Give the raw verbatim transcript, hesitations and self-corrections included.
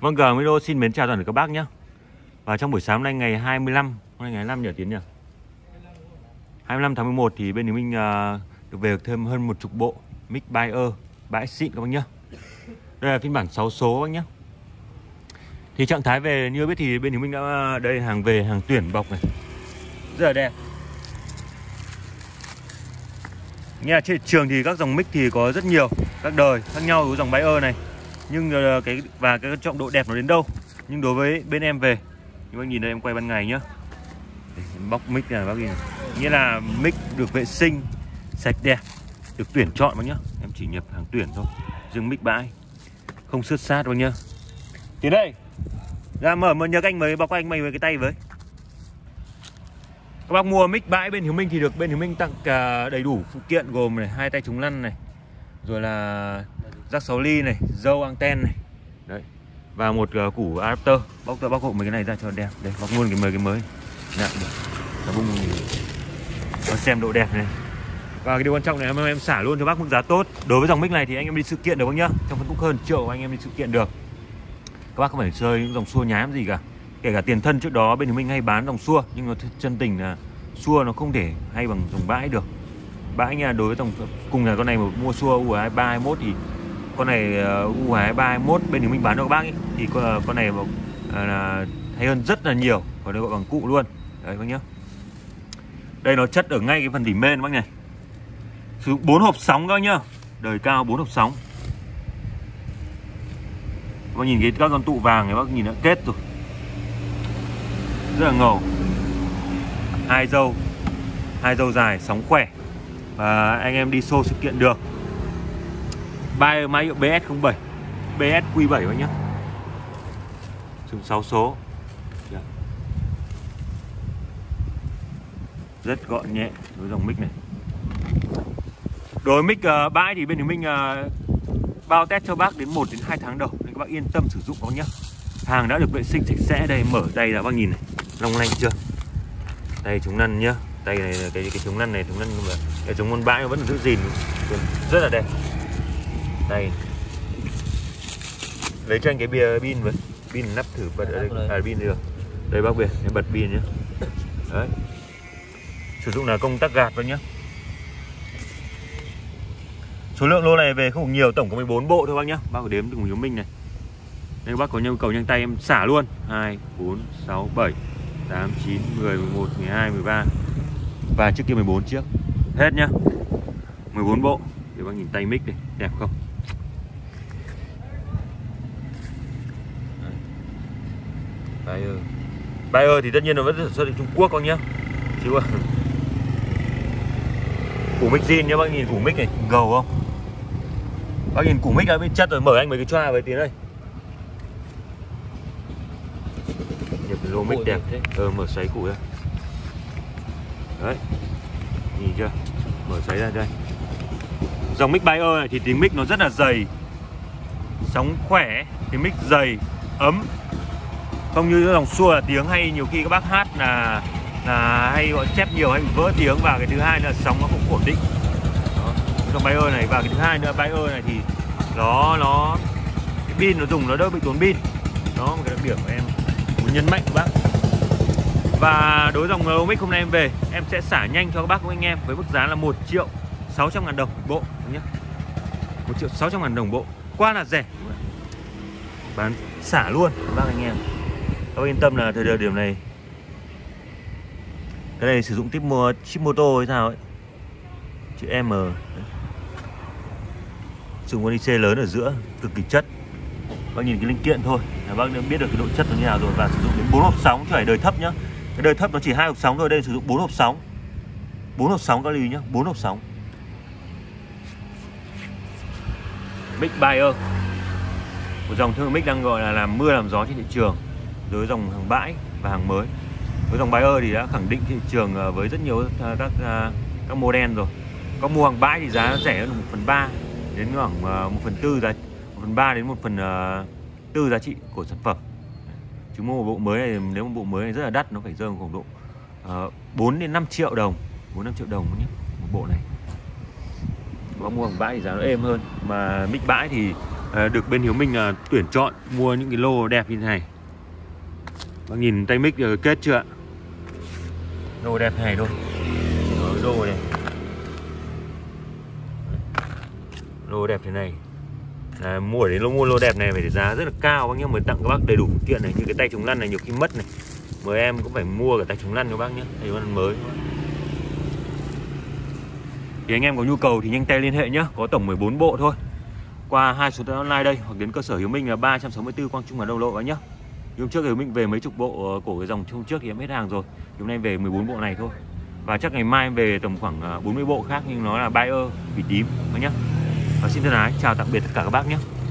Vâng, G Video xin mến chào toàn thể các bác nhé. Và trong buổi sáng hôm nay ngày hai mươi lăm, hôm nay ngày hai mươi lăm nhỉ Tiến nhỉ? hai mươi lăm tháng mười một thì bên Hiếu Minh uh, được về được thêm hơn một chục bộ mic Bayer bãi xịn các bác nhé. Đây là phiên bản sáu số các bác nhé. Thì trạng thái về như biết thì bên Hiếu Minh đã đây hàng về, hàng tuyển bọc này. Rất là đẹp. Nghe trên thị trường thì các dòng mic thì có rất nhiều các đời khác nhau của dòng Bayer này. Nhưng cái và cái trọng độ đẹp nó đến đâu. Nhưng đối với bên em về, các bác nhìn đây em quay ban ngày nhá. Đây, em bóc mic này bác nhìn này. Nghĩa là mic được vệ sinh, sạch đẹp, được tuyển chọn bác nhá. Em chỉ nhập hàng tuyển thôi, riêng mic bãi không xước sát bác nhá. Thì đây, ra mở mở nhớ anh mới bóc anh mày với cái tay với. Các bác mua mic bãi bên Hiếu Minh thì được bên Hiếu Minh tặng cả đầy đủ phụ kiện gồm này, hai tay chống lăn này, rồi là rắc sáu ly này, dâu anten này. Đấy. Và một uh, củ adapter. Bóc tôi bóc hộ mấy cái này ra cho đẹp. Đây, bóc luôn cái mới cái mới. Nặng được. Nó bung nó xem độ đẹp này. Và cái điều quan trọng này em em xả luôn cho bác mức giá tốt. Đối với dòng mic này thì anh em đi sự kiện được bác nhá. Trong phân khúc hơn triệu anh em đi sự kiện được. Các bác không phải chơi những dòng xua nhám gì cả. Kể cả tiền thân trước đó bên Hiếu Minh hay bán dòng xua, nhưng nó chân tình là xua nó không thể hay bằng dòng bãi được. Bãi nha, đối với dòng cùng là con này mà mua xua U hai ba hai mốt thì con này uh, U hai ba hai mốt bên Hiếu Minh bán cho các bác ấy, thì con, con này uh, là hay hơn rất là nhiều, còn đây gọi bằng cụ luôn. Đấy bác nhá. Đây nó chất ở ngay cái phần đỉnh main bác này. Sử dụng bốn hộp sóng các bác nhá. Đời cao bốn hộp sóng. Bác nhìn cái các con tụ vàng này bác nhìn đã kết rồi. Rất là ngầu. Hai dâu, hai dâu dài, sóng khỏe. Và anh em đi show sự kiện được. Bayer máy hiệu B S không bảy, B S Q bảy bác nhá. Dùng sáu số. Rất gọn nhẹ với dòng mic này. Đối với mic uh, bãi thì bên Hiếu Minh uh, bao test cho bác đến một đến hai tháng đầu nên các bác yên tâm sử dụng bác nhá. Hàng đã được vệ sinh sạch sẽ. Đây, mở tay là bác nhìn này, long lanh chưa? Đây chống lăn nhá. Tay này cái cái chống lăn này, chống lăn mà cái chống con bãi nó vẫn giữ gìn rất là đẹp. Đây. Lấy cho anh cái bia pin với. Pin nắp thử bật ở đây. À, pin được. Đây bác Việt, em bật pin nhé. Đấy. Sử dụng là công tắc gạt thôi nhé. Số lượng lô này về không nhiều, tổng có mười bốn bộ thôi bác nhá. Bác phải đếm cùng Hiếu Minh này. Đây bác có nhu cầu nhanh tay em xả luôn. Hai, bốn, sáu, bảy, tám, chín, mười, mười một, mười hai, mười ba. Và trước kia mười bốn chiếc. Hết nhá. mười bốn bộ. Để bác nhìn tay mic này, đẹp không? Bayer. Bayer thì tất nhiên nó vẫn sản xuất ở Trung Quốc con nhá. Chứ không? Củ mic zin nhá, bác nhìn củ mic này ngầu không? Bác nhìn củ mic ở bên chất rồi, mở anh mấy cái choa với tí đây. Nhập lô mic đẹp thế. Ờ, mở xoáy củ ra. Đấy. Nhìn chưa? Mở xoáy ra đây. Dòng mic Bayer này thì tiếng mic nó rất là dày. Sóng khỏe, tiếng mic dày, ấm. Không như dòng xua là tiếng hay nhiều khi các bác hát là là hay gọi chép nhiều hay bị vỡ tiếng, và cái thứ hai là sóng nó cũng ổn định. Đó. Dòng Bayer này, và cái thứ hai nữa Bayer này thì nó nó cái pin nó dùng nó đỡ bị tốn pin. Đó một cái đặc điểm của em muốn nhấn mạnh các bác. Và đối với dòng mic hôm nay em về em sẽ xả nhanh cho các bác của anh em với mức giá là một triệu sáu trăm ngàn đồng bộ nhé. một triệu sáu trăm ngàn đồng bộ. Quá là rẻ. Bán xả luôn các bác anh em. Các bác yên tâm là thời điểm này cái này sử dụng tiếp mua chip mô tô hay sao ấy, chữ M. Đấy. Sử dụng con i xê lớn ở giữa, cực kỳ chất. Bác nhìn cái linh kiện thôi là bác đã biết được cái độ chất nó như nào rồi. Và sử dụng đến bốn hộp sóng, chứ phải đời thấp nhá. Cái đời thấp nó chỉ hai hộp sóng thôi, đây sử dụng bốn hộp sóng. bốn hộp sóng các ly nhá, bốn hộp sóng. Mic Bayer. Một dòng thương mic đang gọi là làm mưa làm gió trên thị trường. Đối với dòng hàng bãi và hàng mới. Với dòng Bayer thì đã khẳng định thị trường với rất nhiều các các model rồi. Có mua hàng bãi thì giá nó rẻ hơn một phần ba đến khoảng một phần tư giá, một phần ba đến một phần tư giá trị của sản phẩm. Chứ mua một bộ mới này, nếu một bộ mới này rất là đắt, nó phải rơi khoảng độ uh, bốn đến năm triệu đồng, bốn năm triệu đồng nhé, một bộ này. Có mua hàng bãi thì giá nó êm hơn, mà mic bãi thì à, được bên Hiếu Minh là tuyển chọn mua những cái lô đẹp như thế này. Bác nhìn tay mic kết chưa ạ? Lô đẹp này thôi. Lô này. Lô đẹp thế này. À, mua đến lô mua lô đẹp này phải giá rất là cao bác nhé, mới tặng các bác đầy đủ phụ kiện này, như cái tay chống lăn này nhiều khi mất này. Mời em cũng phải mua cả tay chống lăn cho bác nhé, tay chống lăn mới. Thì anh em có nhu cầu thì nhanh tay liên hệ nhé, có tổng mười bốn bộ thôi. Qua hai số online đây hoặc đến cơ sở Hiếu Minh là ba trăm sáu mươi tư Quang Trung Hà Đông Lộ bác nhé. Hôm trước Hiếu Minh về mấy chục bộ của cái dòng hôm trước thì em hết hàng rồi. Hôm nay về mười bốn bộ này thôi. Và chắc ngày mai em về tầm khoảng bốn mươi bộ khác nhưng nó là buyer vì tím bác nhé. Và xin thân ái chào tạm biệt tất cả các bác nhé.